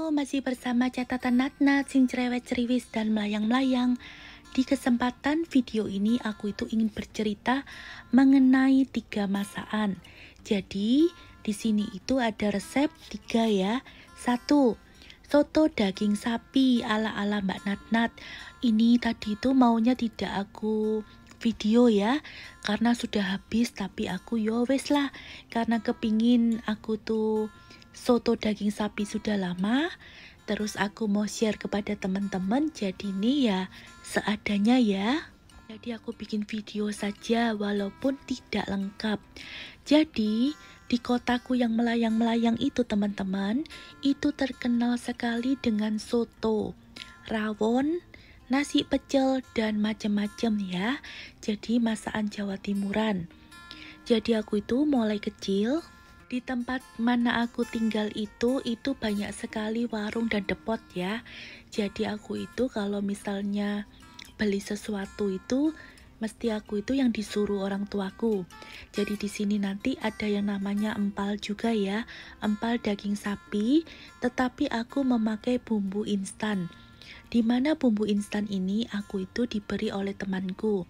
Halo, masih bersama catatan Natnat, sing cerewet ceriwis dan melayang-melayang. Di kesempatan video ini aku itu ingin bercerita mengenai 3 masakan. Jadi, di sini itu ada resep 3 ya. 1. Soto daging sapi ala-ala Mbak Natnat. Ini tadi itu maunya tidak aku video ya, karena sudah habis, tapi aku yo wes lah, karena kepingin aku tuh soto daging sapi sudah lama, terus aku mau share kepada teman-teman, jadi ini ya seadanya ya. Jadi aku bikin video saja walaupun tidak lengkap. Jadi di kotaku yang melayang-melayang itu teman-teman, itu terkenal sekali dengan soto, rawon, nasi pecel dan macam-macam ya. Jadi masakan Jawa Timuran. Jadi aku itu mulai kecil di tempat mana aku tinggal itu banyak sekali warung dan depot ya. Jadi aku itu kalau misalnya beli sesuatu itu mesti aku itu yang disuruh orang tuaku. Jadi di sini nanti ada yang namanya empal juga ya, empal daging sapi, tetapi aku memakai bumbu instan. Di mana bumbu instan ini aku itu diberi oleh temanku.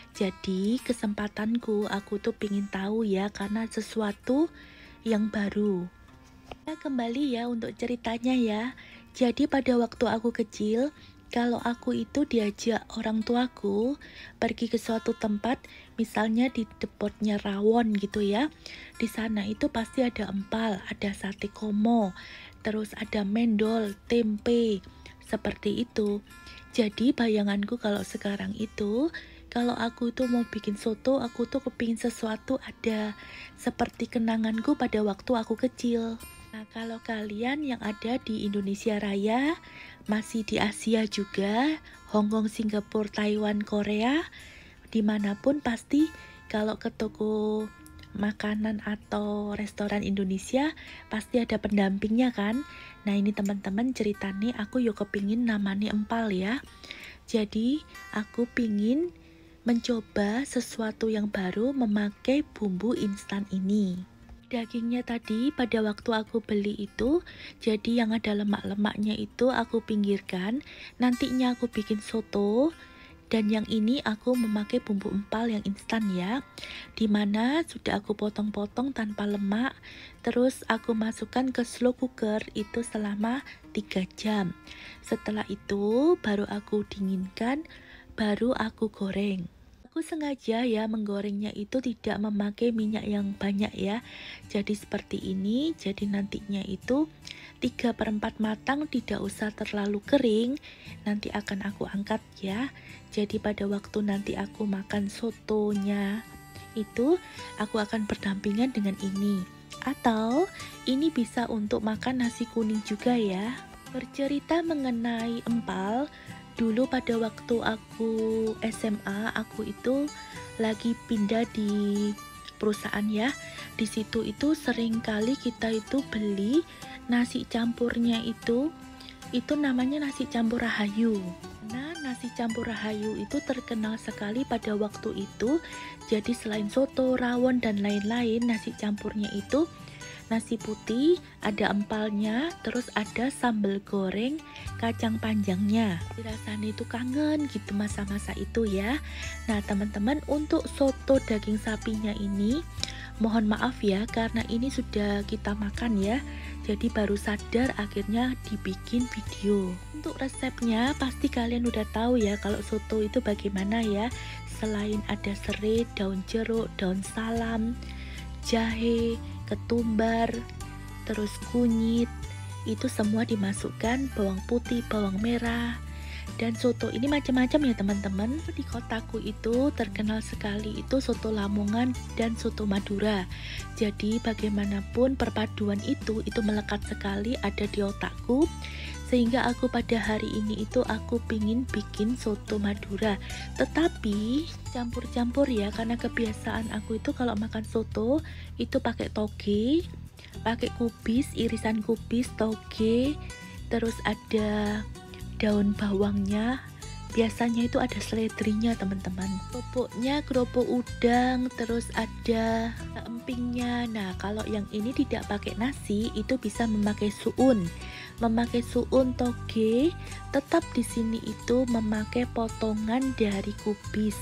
Jadi kesempatanku aku tuh pingin tahu ya, karena sesuatu yang baru. Kita kembali ya untuk ceritanya ya. Jadi pada waktu aku kecil, kalau aku itu diajak orang tuaku pergi ke suatu tempat, misalnya di depotnya rawon gitu ya. Di sana itu pasti ada empal, ada sate komo, terus ada mendol, tempe, seperti itu. Jadi bayanganku kalau sekarang itu, kalau aku itu mau bikin soto, aku tuh kepingin sesuatu ada seperti kenanganku pada waktu aku kecil. Nah, kalau kalian yang ada di Indonesia Raya, masih di Asia juga, Hong Kong, Singapura, Taiwan, Korea, dimanapun pasti kalau ke toko makanan atau restoran Indonesia pasti ada pendampingnya kan. Nah ini teman-teman ceritanya aku yo kepingin namanya empal ya. Jadi aku pingin mencoba sesuatu yang baru memakai bumbu instan ini. Dagingnya tadi pada waktu aku beli itu, jadi yang ada lemak-lemaknya itu aku pinggirkan. Nantinya aku bikin soto, dan yang ini aku memakai bumbu empal yang instan ya, dimana sudah aku potong-potong tanpa lemak. Terus aku masukkan ke slow cooker itu selama 3 jam. Setelah itu baru aku dinginkan, baru aku goreng. Aku sengaja ya menggorengnya itu tidak memakai minyak yang banyak ya. Jadi seperti ini, jadi nantinya itu 3/4 matang, tidak usah terlalu kering. Nanti akan aku angkat ya. Jadi pada waktu nanti aku makan sotonya itu, aku akan berdampingan dengan ini. Atau ini bisa untuk makan nasi kuning juga ya. Bercerita mengenai empal, dulu pada waktu aku SMA, aku itu lagi pindah di perusahaan ya. Di situ itu sering kali kita itu beli nasi campurnya itu namanya nasi campur rahayu. Nah, nasi campur rahayu itu terkenal sekali pada waktu itu. Jadi selain soto, rawon dan lain-lain, nasi campurnya itu nasi putih, ada empalnya, terus ada sambal goreng kacang panjangnya. Rasanya itu kangen gitu masa-masa itu ya. Nah teman-teman, untuk soto daging sapinya ini mohon maaf ya, karena ini sudah kita makan ya, jadi baru sadar akhirnya dibikin video. Untuk resepnya pasti kalian udah tahu ya kalau soto itu bagaimana ya. Selain ada serai, daun jeruk, daun salam, jahe, ketumbar, terus kunyit, itu semua dimasukkan, bawang putih, bawang merah. Dan soto ini macam-macam ya teman-teman. Di kotaku itu terkenal sekali itu soto Lamongan dan soto Madura. Jadi bagaimanapun perpaduan itu melekat sekali ada di otakku, sehingga aku pada hari ini itu aku pingin bikin soto Madura. Tetapi campur-campur ya, karena kebiasaan aku itu kalau makan soto itu pakai toge, pakai kubis, irisan kubis, toge, terus ada daun bawangnya, biasanya itu ada seledrinya teman-teman. Kerupuknya kerupuk udang, terus ada empingnya. Nah, kalau yang ini tidak pakai nasi, itu bisa memakai suun. Memakai suun toge, tetap di sini itu memakai potongan dari kubis.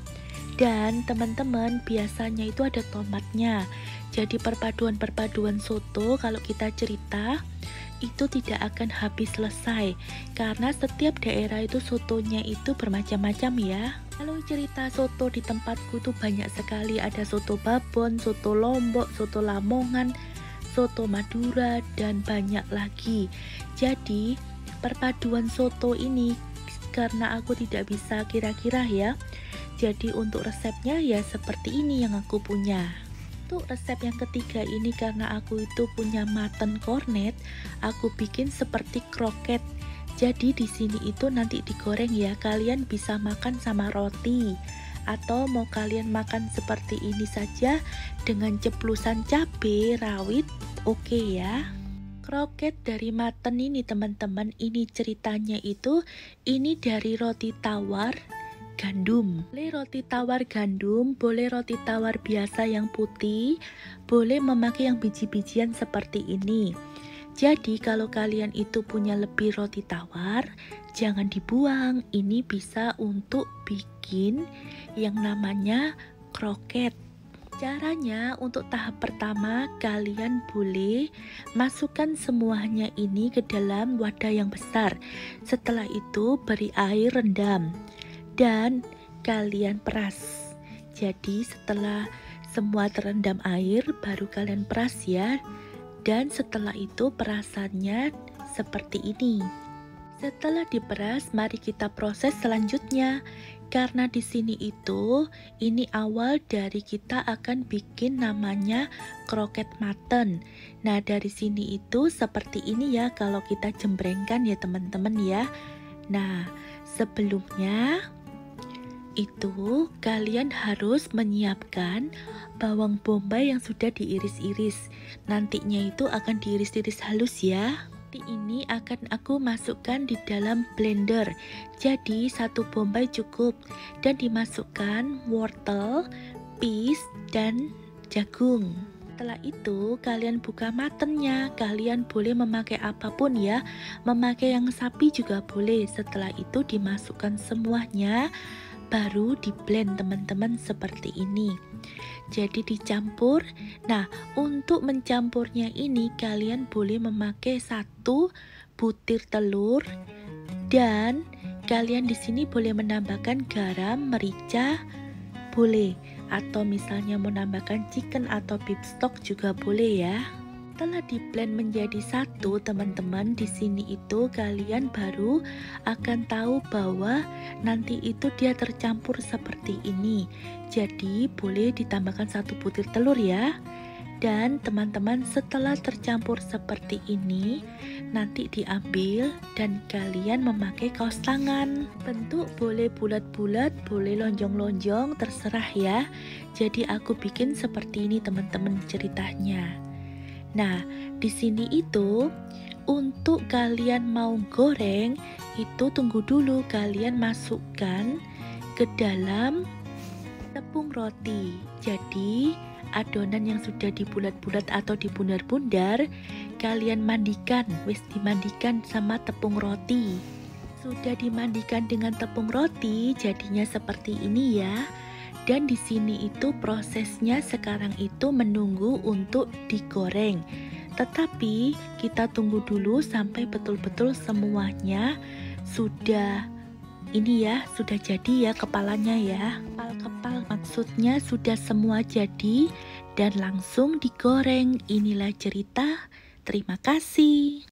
Dan teman-teman, biasanya itu ada tomatnya. Jadi perpaduan-perpaduan soto kalau kita cerita itu tidak akan habis selesai, karena setiap daerah itu sotonya itu bermacam-macam ya. Kalau cerita soto di tempatku tuh banyak sekali, ada soto Babon, soto Lombok, soto Lamongan, soto Madura, dan banyak lagi. Jadi perpaduan soto ini, karena aku tidak bisa kira-kira ya, jadi untuk resepnya ya seperti ini yang aku punya. Untuk resep yang ketiga ini, karena aku itu punya mutton cornet, aku bikin seperti kroket. Jadi di sini itu nanti digoreng ya, kalian bisa makan sama roti, atau mau kalian makan seperti ini saja dengan ceplusan cabai rawit, oke ya. Kroket dari mutton ini teman-teman, ini ceritanya itu ini dari roti tawar gandum. Boleh roti tawar gandum, boleh roti tawar biasa yang putih, boleh memakai yang biji-bijian seperti ini. Jadi kalau kalian itu punya lebih roti tawar, jangan dibuang. Ini bisa untuk bikin yang namanya kroket. Caranya untuk tahap pertama, kalian boleh masukkan semuanya ini ke dalam wadah yang besar. Setelah itu beri air rendam dan kalian peras. Jadi setelah semua terendam air, baru kalian peras ya. Dan setelah itu perasannya seperti ini. Setelah diperas, mari kita proses selanjutnya. Karena di sini itu, ini awal dari kita akan bikin namanya kroket mutton. Nah, dari sini itu seperti ini ya kalau kita jembrengkan ya teman-teman ya. Nah, sebelumnya itu kalian harus menyiapkan bawang bombay yang sudah diiris-iris. Nantinya itu akan diiris-iris halus ya. Ini akan aku masukkan di dalam blender. Jadi satu bombay cukup, dan dimasukkan wortel, peas, dan jagung. Setelah itu kalian buka muttonnya. Kalian boleh memakai apapun ya, memakai yang sapi juga boleh. Setelah itu dimasukkan semuanya, baru di blend teman-teman seperti ini. Jadi dicampur. Nah, untuk mencampurnya ini kalian boleh memakai 1 butir telur, dan kalian di sini boleh menambahkan garam, merica, boleh, atau misalnya menambahkan chicken atau beef stock juga boleh ya. Setelah di blend menjadi satu teman-teman, di sini itu kalian baru akan tahu bahwa nanti itu dia tercampur seperti ini. Jadi boleh ditambahkan 1 butir telur ya. Dan teman-teman, setelah tercampur seperti ini, nanti diambil dan kalian memakai kaos tangan. Bentuk boleh bulat-bulat, boleh lonjong-lonjong, terserah ya. Jadi aku bikin seperti ini teman-teman ceritanya. Nah, di sini itu untuk kalian mau goreng itu tunggu dulu, kalian masukkan ke dalam tepung roti. Jadi adonan yang sudah dibulat-bulat atau dibundar-bundar kalian mandikan, wis dimandikan sama tepung roti. Sudah dimandikan dengan tepung roti, jadinya seperti ini ya. Dan di sini itu prosesnya sekarang itu menunggu untuk digoreng. Tetapi kita tunggu dulu sampai betul-betul semuanya sudah ini ya, sudah jadi ya kepalanya ya. Kepal maksudnya sudah semua jadi dan langsung digoreng. Inilah cerita. Terima kasih.